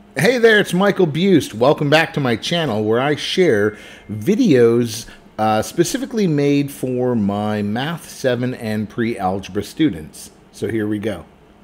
Hey there, it's Michael Bust. Welcome back to my channel where I share videos specifically made for my Math 7 and pre-algebra students. So here we go.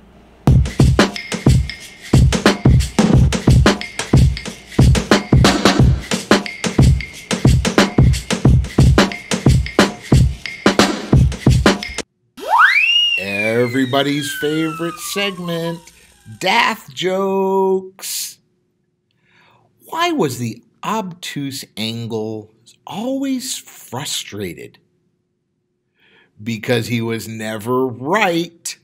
Everybody's favorite segment, Dath Jokes. Why was the obtuse angle always frustrated? Because he was never right.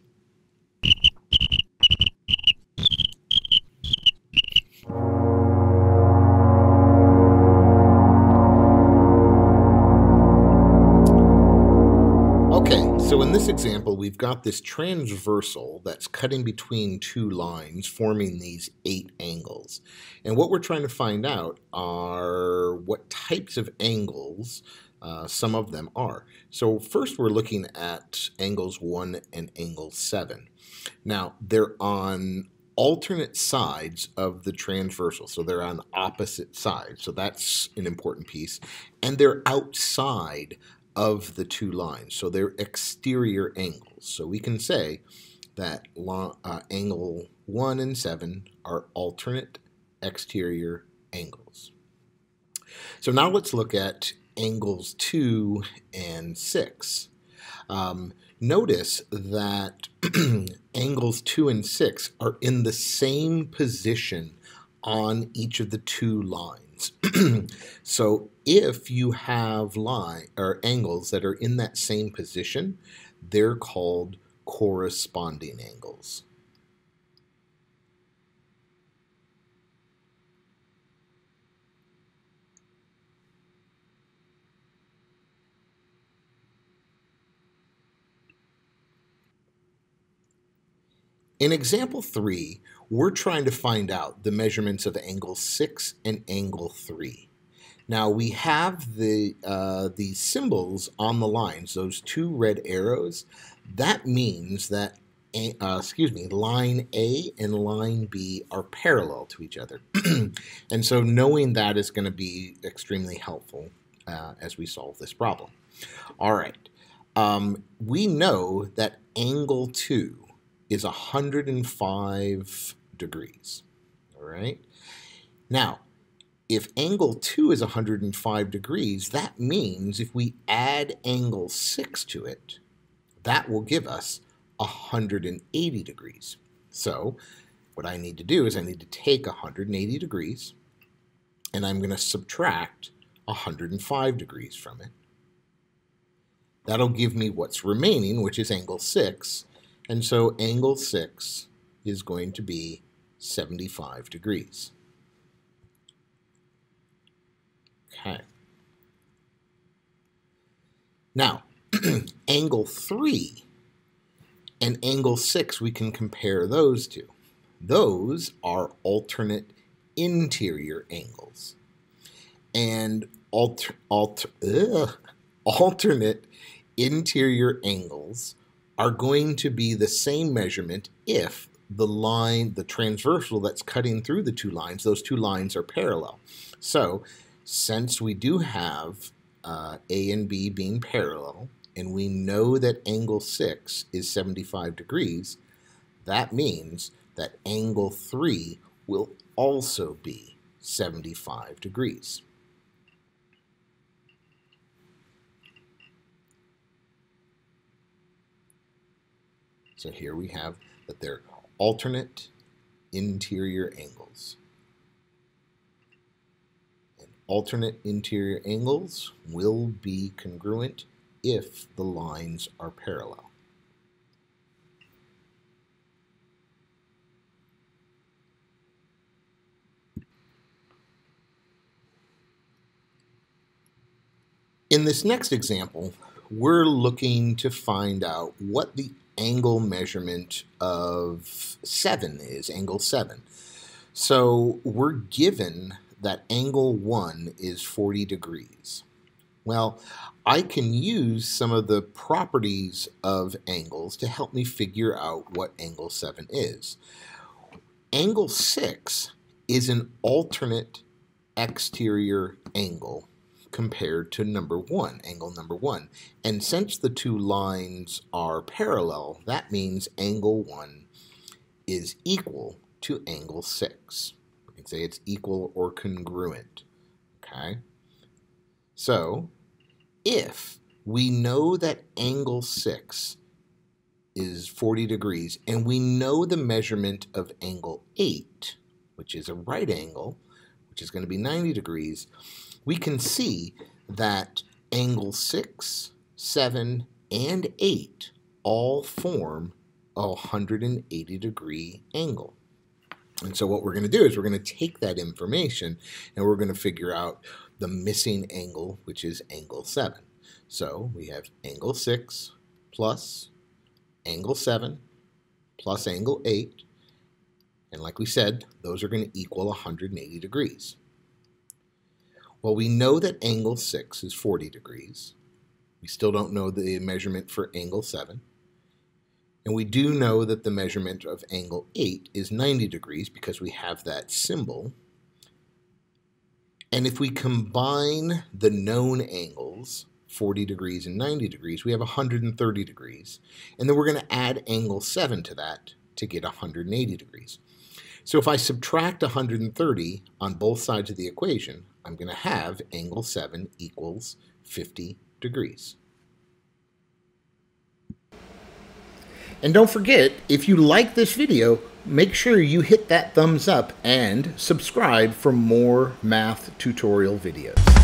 Okay, so in this example, we've got this transversal that's cutting between two lines, forming these 8 angles. And what we're trying to find out are what types of angles some of them are. So first we're looking at angles 1 and angle 7. Now, they're on alternate sides of the transversal, so they're on opposite sides. So that's an important piece. And they're outside of the two lines, so they're exterior angles. So we can say that angle 1 and 7 are alternate exterior angles. So now let's look at angles 2 and 6. Notice that angles 2 and 6 are in the same position on each of the two lines. So if you have angles that are in that same position, they're called corresponding angles. In example 3, we're trying to find out the measurements of angle 6 and angle 3. Now we have the symbols on the lines, those two red arrows. That means that line A and line B are parallel to each other. And so knowing that is going to be extremely helpful as we solve this problem. All right. We know that angle 2 is 105 degrees. All right. Now, if angle 2 is 105 degrees, that means if we add angle 6 to it, that will give us 180 degrees. So what I need to do is I need to take 180 degrees, and I'm going to subtract 105 degrees from it. That'll give me what's remaining, which is angle 6. And so angle 6 is going to be 75 degrees. Okay. Now, angle 3 and angle 6, we can compare those two. Those are alternate interior angles. And alternate interior angles are going to be the same measurement if the transversal that's cutting through the two lines, those two lines are parallel. So since we do have A and B being parallel, and we know that angle 6 is 75 degrees, that means that angle 3 will also be 75 degrees. So here we have that they're alternate interior angles. And alternate interior angles will be congruent if the lines are parallel. In this next example, we're looking to find out what the angle measurement of 7 is, angle 7. So we're given that angle 1 is 40 degrees. Well, I can use some of the properties of angles to help me figure out what angle 7 is. Angle 6 is an alternate exterior angle compared to number 1, angle number 1. And since the two lines are parallel, that means angle 1 is equal to angle 6. We can say it's equal or congruent. Okay? So, if we know that angle 6 is 40 degrees, and we know the measurement of angle 8, which is a right angle, which is going to be 90 degrees, we can see that angle 6, 7, and 8 all form a 180 degree angle. And so what we're going to do is we're going to take that information and we're going to figure out the missing angle, which is angle 7. So we have angle 6 plus angle 7 plus angle 8. And like we said, those are going to equal 180 degrees. Well, we know that angle 6 is 40 degrees. We still don't know the measurement for angle 7. And we do know that the measurement of angle 8 is 90 degrees because we have that symbol. And if we combine the known angles, 40 degrees and 90 degrees, we have 130 degrees. And then we're going to add angle 7 to that to get 180 degrees. So if I subtract 130 on both sides of the equation, I'm going to have angle 7 equals 50 degrees. And don't forget, if you like this video, make sure you hit that thumbs up and subscribe for more math tutorial videos.